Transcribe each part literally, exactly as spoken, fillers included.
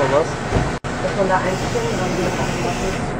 was? Dass man da einstellen, dann geht es auch.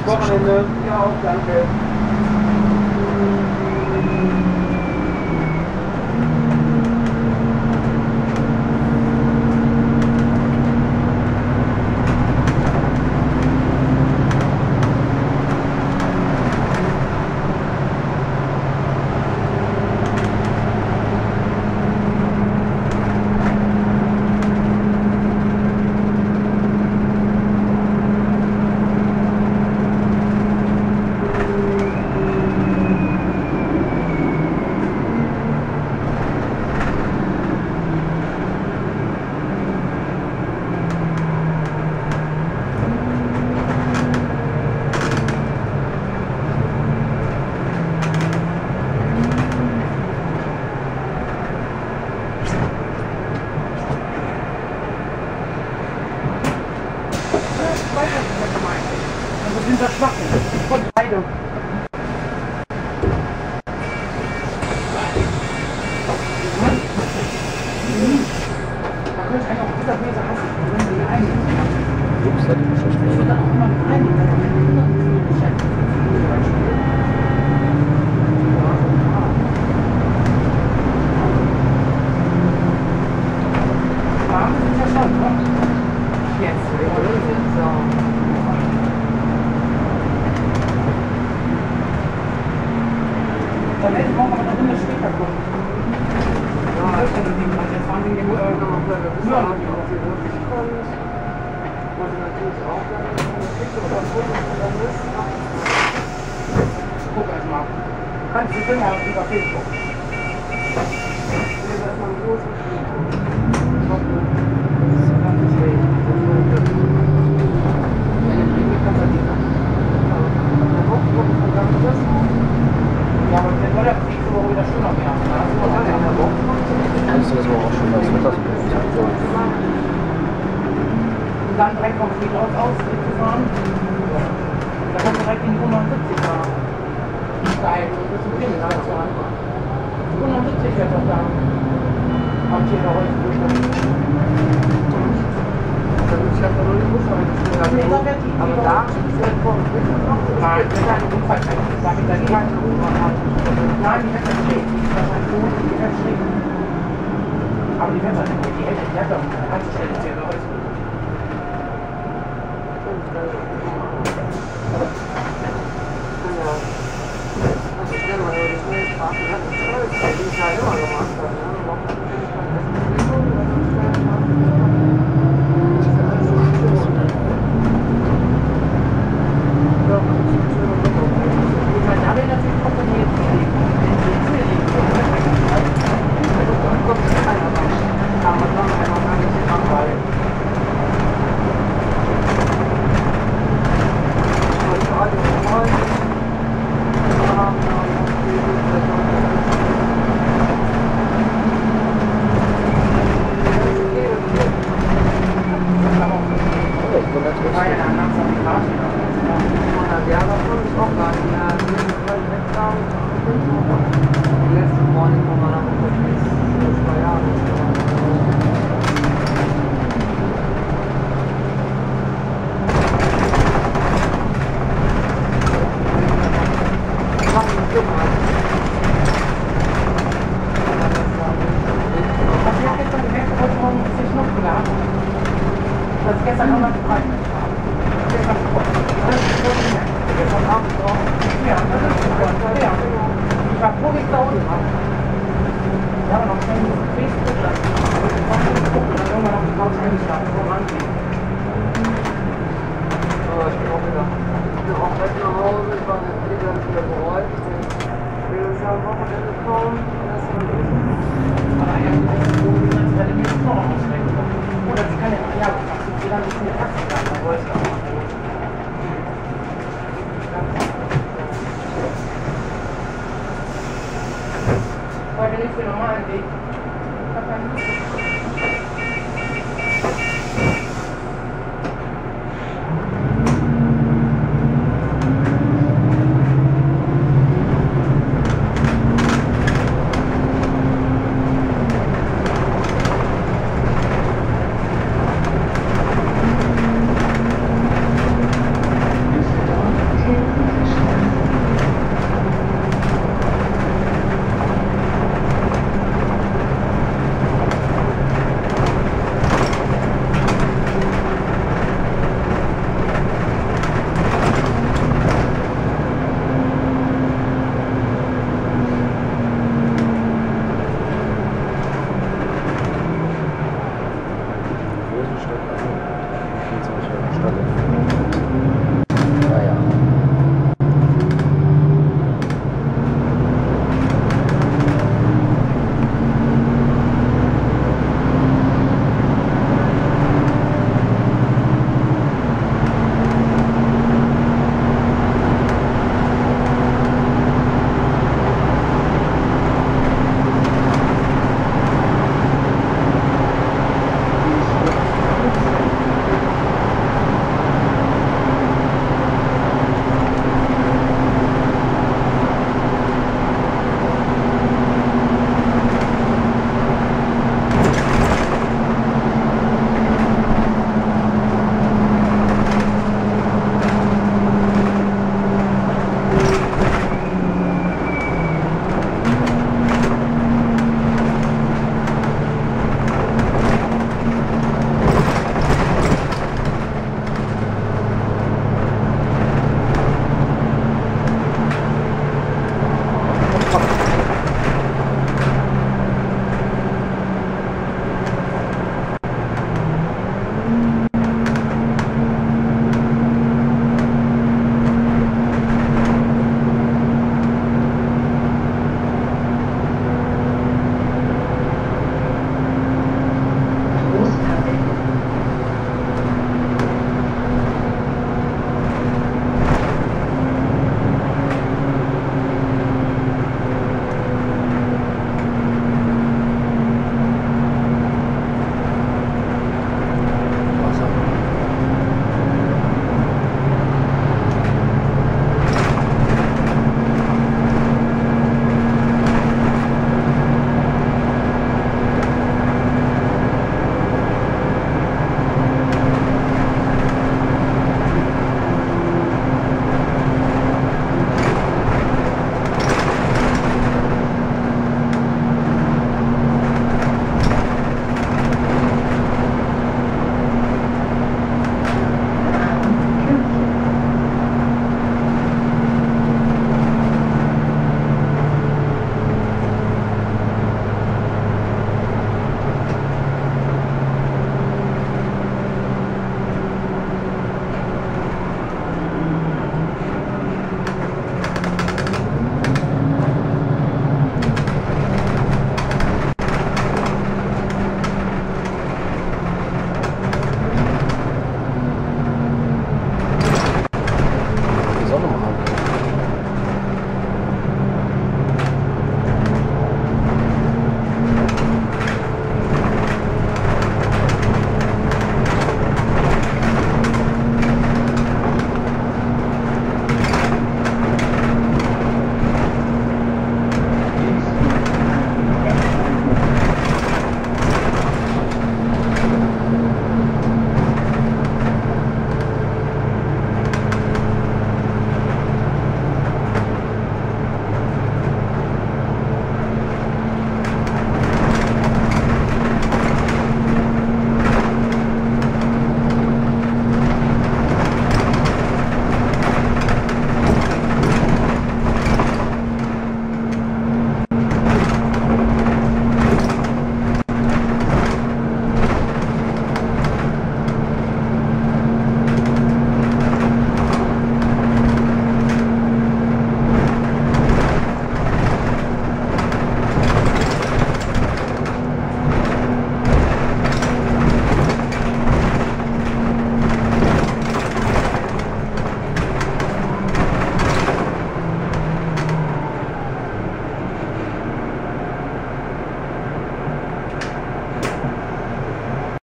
Schönes Wochenende. Ja, auch, danke. Das sind Schwachen von beide. Da könnte ich eigentlich auch dieser Böse hassen, wenn sie ihn einnehmen. Ups, das ist schlecht. Ich würde dann auch immer mit einnehmen, wenn man mit Kindern beschäftigt ist. Warm sind ja schon, ne? Jetzt, so. Dann hätte ich morgen aber eine Runde später kommen. Ja, das ist das Ding. Jetzt fahren wir hier nur noch bleiben. Wir wissen auch nicht, ob sie wirklich kommt. Was natürlich auch dann kriegt oder Fotos und dann ist. Guck erstmal. Kannst du finden auf über Facebook. Hier ist erstmal ein großes Spiel. Ich hoffe, das ist ganz schlecht. Wenn ich kriege, kann man die dann. Dann hochgucken und dann das. Ja, aber der Dollar fliegt aber wieder schöner mehr. Da hast du noch alle in der Woche. Das ist aber auch schon das Wetter. Und dann direkt vom Friedhaus aus gefahren. Da kannst du direkt in die hundertsiebzig fahren. Steil, das ist ein Film, da ist so einfach. hundertsiebzig fährt doch da. Am Tier heute bestimmt. Da muss ich ja noch nicht Bus rein. Aber da ist ja vor dem Friedhaus. Nein, das ist eine Unfallstrecke. Da gibt es keine U-Bahn. Nein, die Wetter steht. Das ist ein Boot, die Wetter steht. Aber die Wetter nicht, die hält die Wetter. Da kannst du schnell ins Tier raus. Also schnell mal über die Schnellstraße. Das ist toll. Die ich ja immer gemacht habe. Das ist gestern nochmal gefragt. Gestern Abend auch. Ja, das ist super. Ja. Ich war froh, wie ich da unten war. Ich habe noch schnell ein Facebook dann. Ich war schon geguckt und dann irgendwann auf die Couch eingeschlafen. So rangehen. Aber ich bin auch wieder. Ich bin auch gleich nach Hause. Ich war jetzt wieder bereut. Ich will uns ja am Wochenende kommen. Aber eigentlich ist es so, wie man es relativ noch ausschreckt. Oder sie kann ja, ja, sie kann nicht in der Taxi sein, dann wollte ich auch mal gut. Heute nicht für den normalen Weg.